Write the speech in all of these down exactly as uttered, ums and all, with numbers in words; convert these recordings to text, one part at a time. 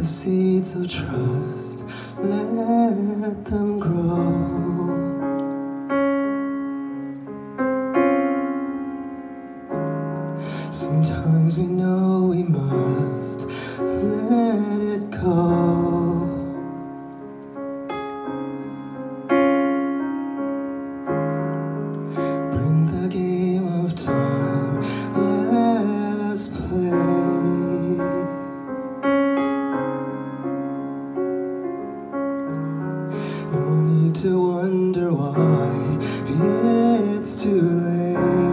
seeds of trust, let them grow. Sometimes we know we must let it go. Bring the game of time, let us play. No need to wonder why it's too late.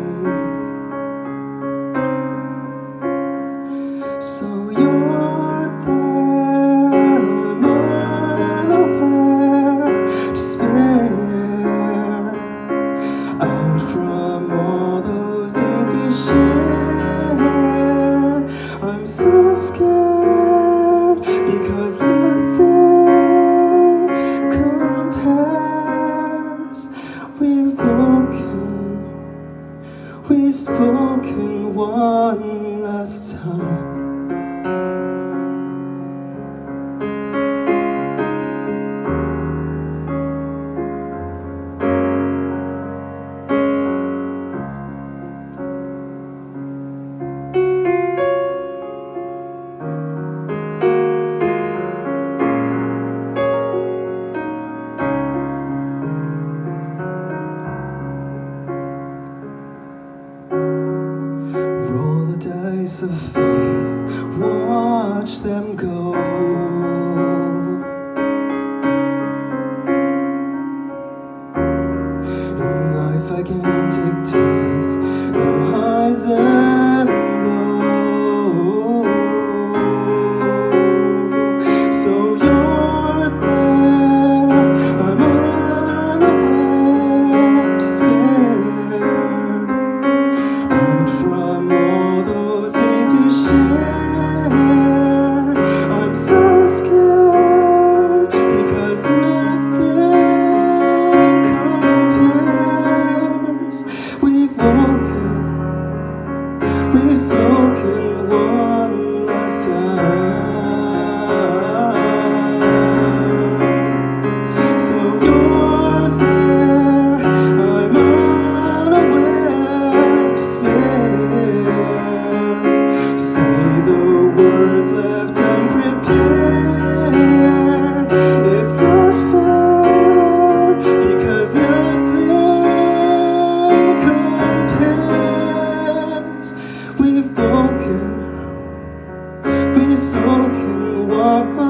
So you're there, I'm unaware, despair. Out from all those days we shared, I'm so scared because nothing compares. We've broken, we've spoken one last time. Roll the dice of faith, watch them go. In life I can't dictate the highs and lows. So you're there, I'm unaware, despair. Out from all those days we shared, I'm so scared because nothing compares. We've woken, we've spoken one last time. So you're there, I'm unaware, despair. Say the words left unprepared. It's not fair because nothing compares. We've broken, we've spoken one